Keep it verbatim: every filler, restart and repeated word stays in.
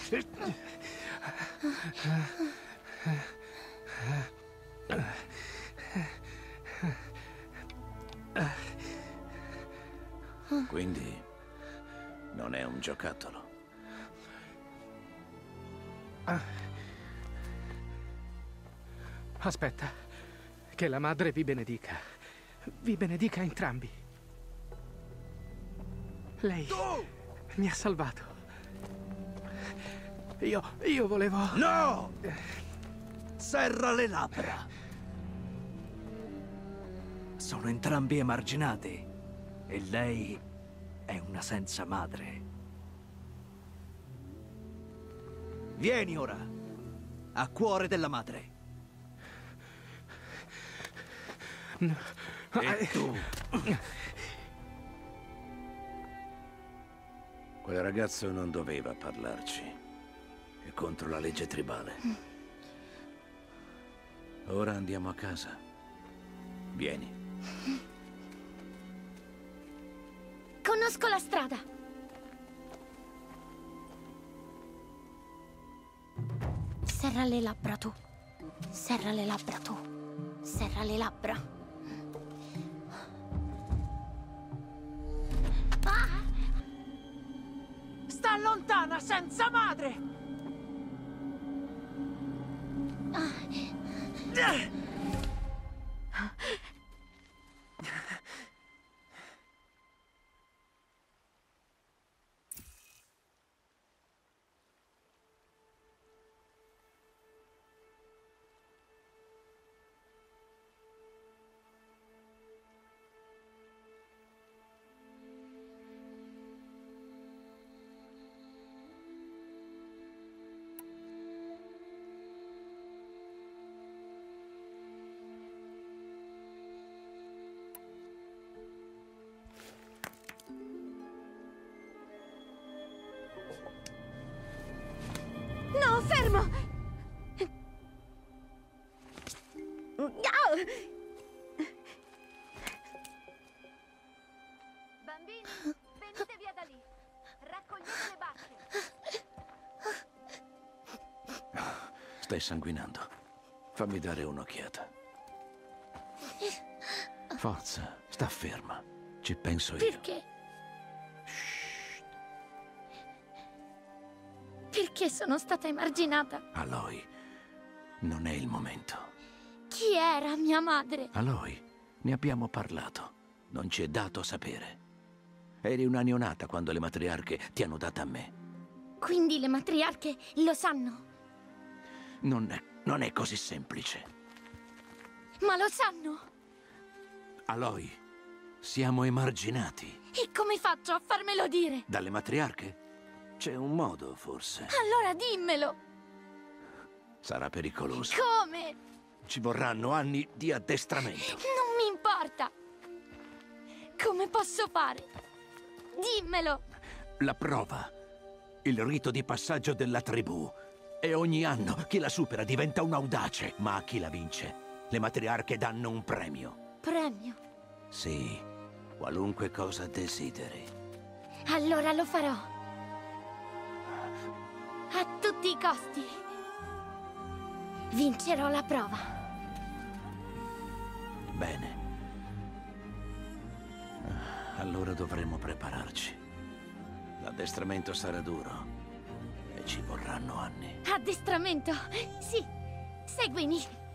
Quindi non è un giocattolo. Aspetta, che la madre vi benedica. Vi benedica entrambi. Lei mi ha salvato. Io, io volevo... No! Serra le labbra. Sono entrambi emarginati. E lei è una senza madre. Vieni ora, a cuore della madre. No. E tu? Quel ragazzo non doveva parlarci. È contro la legge tribale. Ora andiamo a casa. Vieni. Conosco la strada. Serra le labbra tu. Serra le labbra tu. Serra le labbra. Ah! Sta lontana, senza madre! Ah. No, fermo! Bambini, venite via da lì. Raccogliete le barche. Stai sanguinando. Fammi dare un'occhiata. Forza, sta ferma. Ci penso io. Perché? Perché sono stata emarginata? Aloy, non è il momento. Chi era mia madre? Aloy, ne abbiamo parlato. Non ci è dato sapere. Eri una neonata quando le matriarche ti hanno data a me. Quindi le matriarche lo sanno? Non è, non è così semplice. Ma lo sanno? Aloy, siamo emarginati. E come faccio a farmelo dire? Dalle matriarche? C'è un modo, forse. Allora dimmelo! Sarà pericoloso. Come? Ci vorranno anni di addestramento. Non mi importa! Come posso fare? Dimmelo! La prova. Il rito di passaggio della tribù. E ogni anno chi la supera diventa un audace. Ma a chi la vince, le matriarche danno un premio. Premio? Sì, qualunque cosa desideri. Allora lo farò. A tutti i costi. Vincerò la prova. Bene. Allora dovremo prepararci. L'addestramento sarà duro e ci vorranno anni. Addestramento? Sì, seguimi.